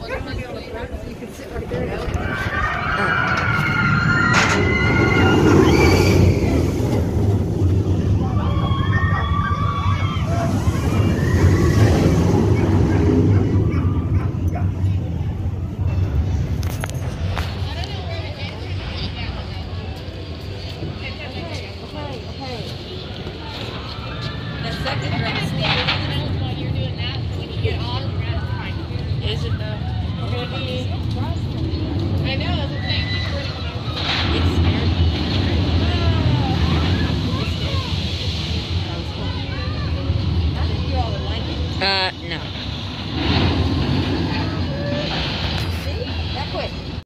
You can sit right there. Is it though? I know, that's the thing. It's scary. I think you all would like it. No.